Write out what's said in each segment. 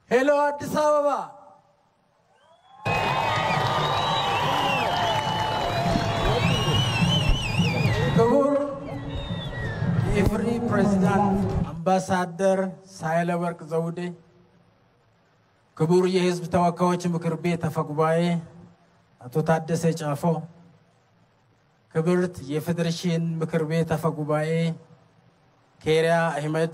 ሄሎ አዲስ አበባ ክቡር የፍሪ ፕሬዝዳንት አምባሳደር ሳህለወርቅ ዘውዴ ክቡር የህዝብ ተወካዮች ምክር ቤት አፈ ጉባኤ አቶ ታደሰ ጫፎ ክብርት የፌዴሬሽን ምክር ቤት አፈ ጉባኤ ኬሪያ አህመድ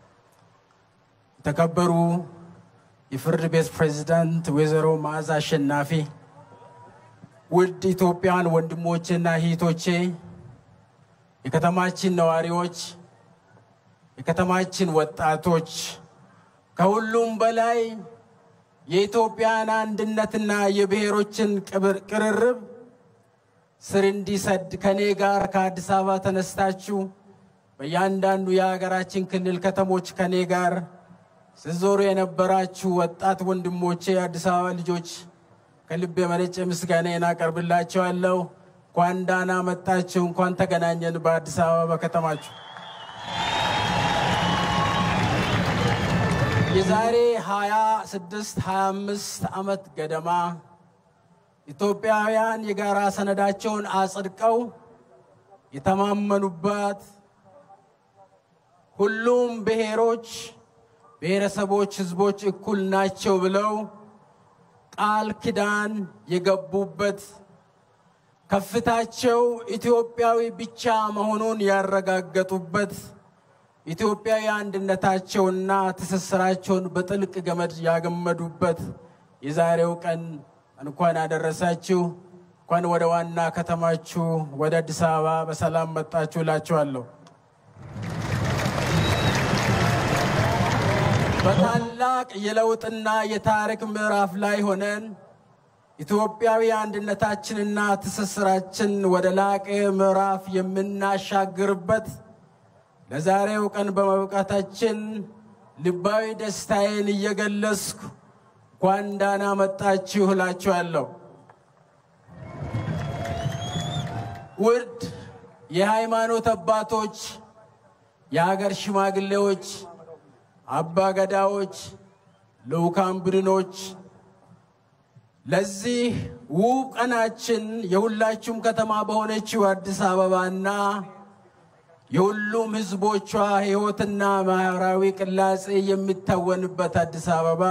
ተከበሩ የፍርድ ቤት ፕሬዝዳንት ወይዘሮ መዓዛ አሸናፊ ውድ ኢትዮጵያን ወንድሞቼና እህቶቼ የከተማችን ነዋሪዎች የከተማችን ወጣቶች ከሁሉም በላይ የኢትዮጵያን አንድነትና የብሔሮችን ቅርርብ ስር እንዲሰድ ከኔ ጋር ከአዲስ አበባ ተነስታችሁ በእያንዳንዱ የሀገራችን ክልል ከተሞች ከኔ ጋር ስዞሩ የነበራችሁ ወጣት ወንድሞቼ አዲስ አበባ ልጆች ከልብ የመነጨ ምስጋናዬን አቀርብላችኋለሁ። እንኳን ደህና መጣችሁ፣ እንኳን ተገናኘን በአዲስ አበባ ከተማችሁ። የዛሬ 26-25 ዓመት ገደማ ኢትዮጵያውያን የጋራ ሰነዳቸውን አጽድቀው የተማመኑባት ሁሉም ብሔሮች ብሔረሰቦች ህዝቦች እኩል ናቸው ብለው ቃል ኪዳን የገቡበት ከፍታቸው ኢትዮጵያዊ ብቻ መሆኑን ያረጋገጡበት ኢትዮጵያዊ አንድነታቸውና ትስስራቸውን በጥልቅ ገመድ ያገመዱበት የዛሬው ቀን እንኳን አደረሳችሁ። እንኳን ወደ ዋና ከተማችሁ ወደ አዲስ አበባ በሰላም መጣችሁ እላችኋለሁ። በታላቅ የለውጥና የታሪክ ምዕራፍ ላይ ሆነን ኢትዮጵያዊ አንድነታችንና ትስስራችን ወደ ላቀ ምዕራፍ የምናሻግርበት ለዛሬው ቀን በመብቃታችን ልባዊ ደስታዬን እየገለጽኩ እንኳን ደህና መጣችሁ እላችኋለሁ። ውድ የሃይማኖት አባቶች፣ የሀገር ሽማግሌዎች፣ አባገዳዎች፣ ልኡካን ቡድኖች ለዚህ ውብ ቀናችን የሁላችሁም ከተማ በሆነችው አዲስ አበባና የሁሉም ህዝቦቿ ህይወትና ማህበራዊ ቅላጼ የሚታወንበት አዲስ አበባ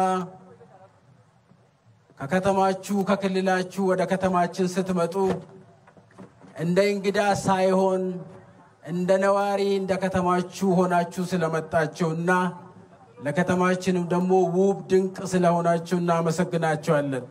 ከከተማችሁ ከክልላችሁ ወደ ከተማችን ስትመጡ እንደ እንግዳ ሳይሆን እንደ ነዋሪ እንደ ከተማችሁ ሆናችሁ ስለመጣችሁና ለከተማችንም ደግሞ ውብ ድንቅ ስለሆናችሁ እናመሰግናችኋለን።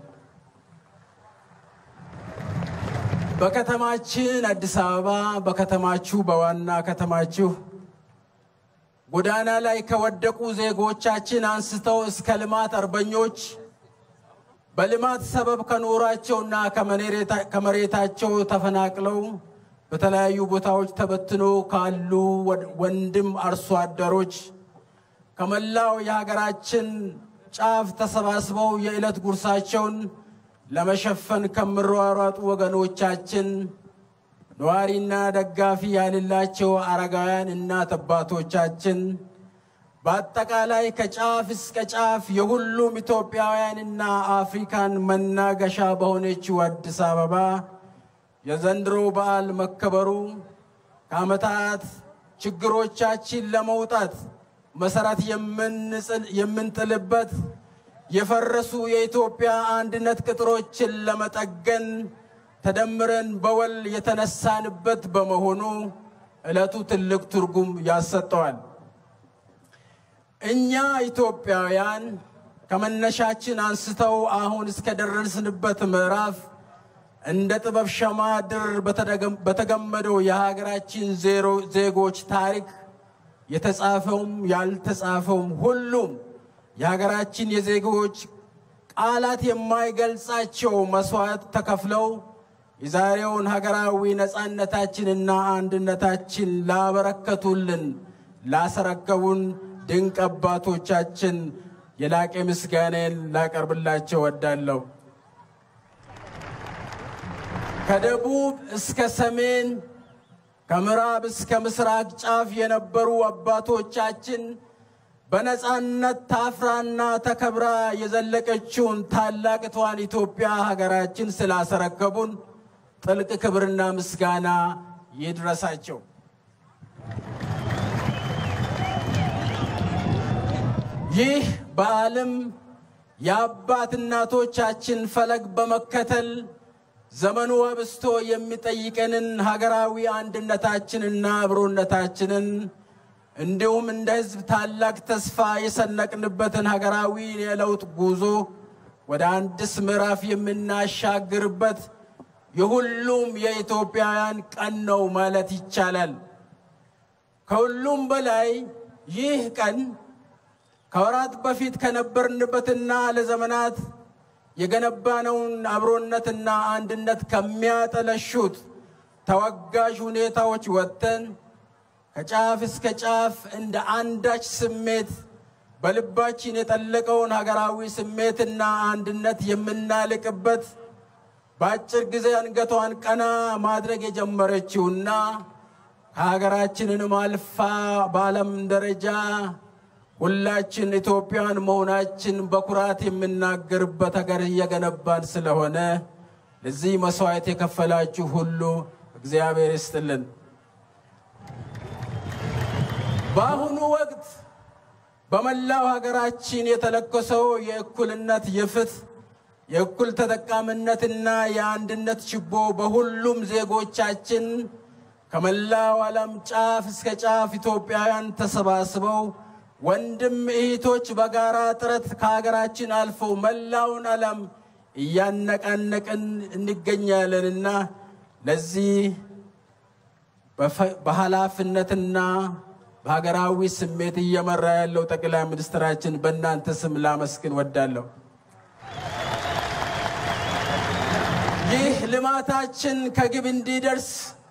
በከተማችን አዲስ አበባ በከተማችሁ በዋና ከተማችሁ ጎዳና ላይ ከወደቁ ዜጎቻችን አንስተው እስከ ልማት አርበኞች በልማት ሰበብ ከኖራቸውና ከመሬታቸው ተፈናቅለው በተለያዩ ቦታዎች ተበትኖ ካሉ ወንድም አርሶ አደሮች ከመላው የሀገራችን ጫፍ ተሰባስበው የዕለት ጉርሳቸውን ለመሸፈን ከመሯሯጡ ወገኖቻችን ነዋሪና ደጋፊ ያለላቸው አረጋውያን እናት አባቶቻችን በአጠቃላይ ከጫፍ እስከ ጫፍ የሁሉም ኢትዮጵያውያንና አፍሪካን መናገሻ በሆነችው አዲስ አበባ የዘንድሮ በዓል መከበሩ ከዓመታት ችግሮቻችን ለመውጣት መሰረት የምንጥልበት የፈረሱ የኢትዮጵያ አንድነት ቅጥሮችን ለመጠገን ተደምረን በወል የተነሳንበት በመሆኑ ዕለቱ ትልቅ ትርጉም ያሰጠዋል። እኛ ኢትዮጵያውያን ከመነሻችን አንስተው አሁን እስከ ደረስንበት ምዕራፍ እንደ ጥበብ ሸማ ድር በተገመደው የሀገራችን ዜጎች ታሪክ የተጻፈውም ያልተጻፈውም ሁሉም የሀገራችን የዜጎች ቃላት የማይገልጻቸው መስዋዕት ተከፍለው የዛሬውን ሀገራዊ ነፃነታችንና አንድነታችን ላበረከቱልን ላስረከቡን ድንቅ አባቶቻችን የላቀ ምስጋናን ላቀርብላቸው ወዳለሁ። ከደቡብ እስከ ሰሜን ከምዕራብ እስከ ምስራቅ ጫፍ የነበሩ አባቶቻችን በነጻነት ታፍራና ተከብራ የዘለቀችውን ታላቅቷን ኢትዮጵያ ሀገራችን ስላሰረከቡን ጥልቅ ክብርና ምስጋና ይድረሳቸው። ይህ በዓለም የአባት እናቶቻችን ፈለግ በመከተል ዘመኑ አብስቶ የሚጠይቀንን ሀገራዊ አንድነታችንና አብሮነታችንን እንዲሁም እንደ ሕዝብ ታላቅ ተስፋ የሰነቅንበትን ሀገራዊ የለውጥ ጉዞ ወደ አዲስ ምዕራፍ የምናሻግርበት የሁሉም የኢትዮጵያውያን ቀን ነው ማለት ይቻላል። ከሁሉም በላይ ይህ ቀን ከወራት በፊት ከነበርንበትና ለዘመናት የገነባነውን አብሮነትና አንድነት ከሚያጠለሹት ተወጋዥ ሁኔታዎች ወጥተን ከጫፍ እስከ ጫፍ እንደ አንዳች ስሜት በልባችን የጠለቀውን ሀገራዊ ስሜትና አንድነት የምናልቅበት በአጭር ጊዜ አንገቷን ቀና ማድረግ የጀመረችውና ከሀገራችንንም አልፋ በዓለም ደረጃ ሁላችን ኢትዮጵያን መሆናችን በኩራት የምናገርበት ሀገር እየገነባን ስለሆነ ለዚህ መስዋዕት የከፈላችሁ ሁሉ እግዚአብሔር ይስጥልን። በአሁኑ ወቅት በመላው ሀገራችን የተለኮሰው የእኩልነት የፍትህ የእኩል ተጠቃሚነትና የአንድነት ችቦ በሁሉም ዜጎቻችን ከመላው ዓለም ጫፍ እስከ ጫፍ ኢትዮጵያውያን ተሰባስበው ወንድም እህቶች በጋራ ጥረት ከሀገራችን አልፎ መላውን ዓለም እያነቃነቅን እንገኛለንና ለዚህ በኃላፊነትና በሀገራዊ ስሜት እየመራ ያለው ጠቅላይ ሚኒስትራችን በእናንተ ስም ላመስግን ወዳለሁ። ይህ ልማታችን ከግብ እንዲደርስ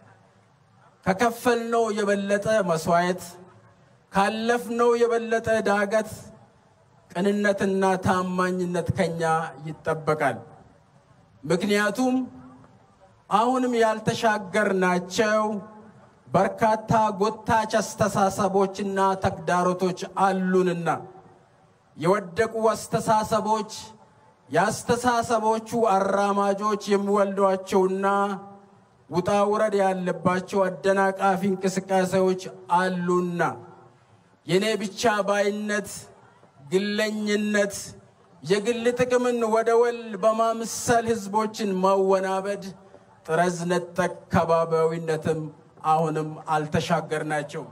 ከከፈልነው የበለጠ መስዋዕት ካለፍነው የበለጠ ዳገት ቅንነትና ታማኝነት ከኛ ይጠበቃል። ምክንያቱም አሁንም ያልተሻገርናቸው በርካታ ጎታች አስተሳሰቦችና ተግዳሮቶች አሉንና የወደቁ አስተሳሰቦች ያስተሳሰቦቹ አራማጆች የሚወልዷቸውና ውጣ ውረድ ያለባቸው አደናቃፊ እንቅስቃሴዎች አሉና የኔ ብቻ ባይነት ግለኝነት የግል ጥቅምን ወደ ወል በማምሰል ህዝቦችን ማወናበድ ጥረዝ ነጠቅ ከባቢያዊነትም አሁንም አልተሻገርናቸው።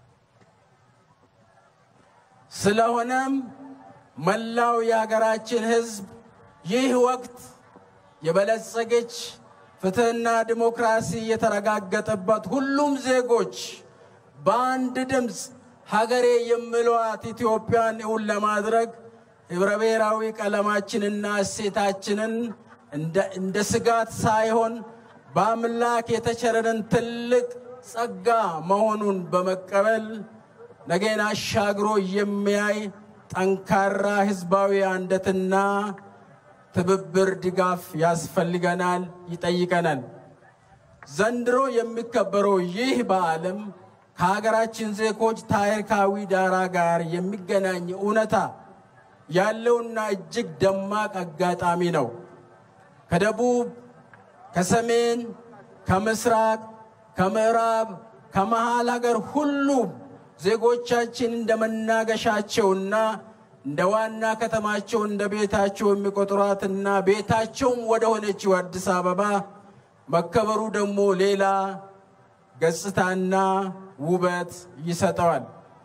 ስለሆነም መላው የሀገራችን ህዝብ ይህ ወቅት የበለጸገች ፍትህና ዲሞክራሲ የተረጋገጠበት ሁሉም ዜጎች በአንድ ድምፅ ሀገሬ የሚሏት ኢትዮጵያን እውን ለማድረግ ህብረ ብሔራዊ ቀለማችንና እሴታችንን እንደ ስጋት ሳይሆን በአምላክ የተቸረንን ትልቅ ጸጋ መሆኑን በመቀበል ነገን አሻግሮ የሚያይ ጠንካራ ህዝባዊ አንድነትና ትብብር ድጋፍ ያስፈልገናል ይጠይቀናል። ዘንድሮ የሚከበረው ይህ በዓለም ከሀገራችን ዜጎች ታሪካዊ ዳራ ጋር የሚገናኝ እውነታ ያለውና እጅግ ደማቅ አጋጣሚ ነው። ከደቡብ ከሰሜን ከምስራቅ ከምዕራብ ከመሃል ሀገር ሁሉ ዜጎቻችን እንደመናገሻቸውና እንደ ዋና ከተማቸው እንደ ቤታቸው የሚቆጥሯትና ቤታቸውም ወደ ሆነችው አዲስ አበባ መከበሩ ደግሞ ሌላ ገጽታና ውበት ይሰጠዋል።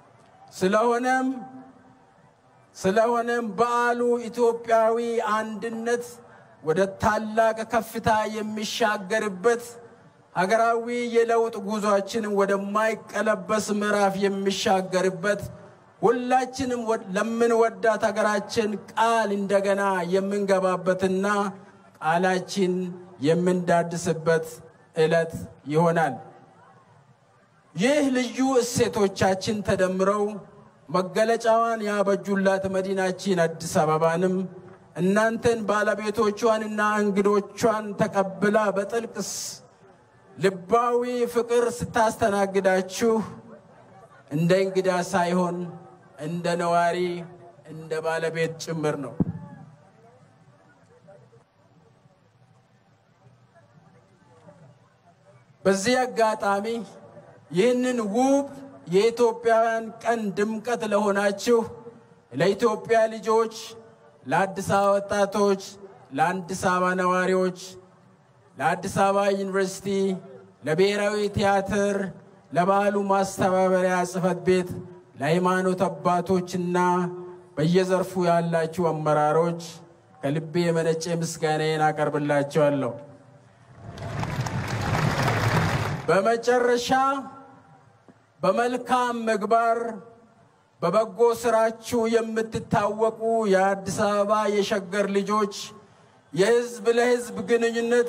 ስለሆነም በዓሉ ኢትዮጵያዊ አንድነት ወደ ታላቅ ከፍታ የሚሻገርበት ሀገራዊ የለውጥ ጉዟችን ወደ ማይቀለበስ ምዕራፍ የሚሻገርበት ሁላችንም ለምንወዳት ሀገራችን ቃል እንደገና የምንገባበትና ቃላችን የምንዳድስበት ዕለት ይሆናል። ይህ ልዩ እሴቶቻችን ተደምረው መገለጫዋን ያበጁላት መዲናችን አዲስ አበባንም እናንተን ባለቤቶቿንና እንግዶቿን ተቀብላ በጥልቅ ልባዊ ፍቅር ስታስተናግዳችሁ እንደ እንግዳ ሳይሆን እንደ ነዋሪ እንደ ባለቤት ጭምር ነው። በዚህ አጋጣሚ ይህንን ውብ የኢትዮጵያውያን ቀን ድምቀት ለሆናችሁ ለኢትዮጵያ ልጆች፣ ለአዲስ አበባ ወጣቶች፣ ለአዲስ አበባ ነዋሪዎች፣ ለአዲስ አበባ ዩኒቨርሲቲ፣ ለብሔራዊ ቲያትር፣ ለባህሉ ማስተባበሪያ ጽሕፈት ቤት፣ ለሃይማኖት አባቶችና በየዘርፉ ያላችሁ አመራሮች ከልቤ የመነጨ ምስጋናዬን አቀርብላችኋለሁ። በመጨረሻ በመልካም ምግባር በበጎ ስራችሁ የምትታወቁ የአዲስ አበባ የሸገር ልጆች የህዝብ ለህዝብ ግንኙነት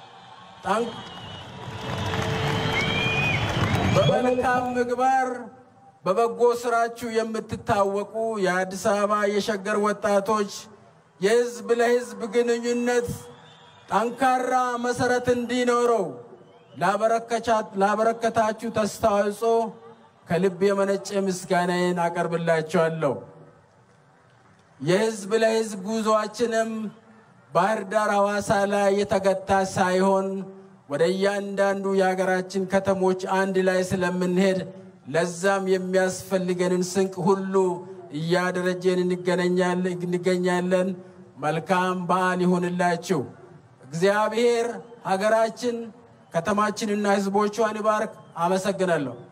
በመልካም ምግባር በበጎ ስራችሁ የምትታወቁ የአዲስ አበባ የሸገር ወጣቶች የህዝብ ለህዝብ ግንኙነት ጠንካራ መሰረት እንዲኖረው ላበረከታችሁ አስተዋጽኦ ከልብ የመነጨ ምስጋናዬን አቀርብላችኋለሁ። የህዝብ ለህዝብ ጉዞአችንም ባህር ዳር ሐዋሳ ላይ የተገታ ሳይሆን ወደ እያንዳንዱ የሀገራችን ከተሞች አንድ ላይ ስለምንሄድ ለዛም የሚያስፈልገንን ስንቅ ሁሉ እያደረጀን እንገኛለን። መልካም በዓል ይሁንላችሁ። እግዚአብሔር ሀገራችን ከተማችንና ህዝቦቿን ይባርክ። አመሰግናለሁ።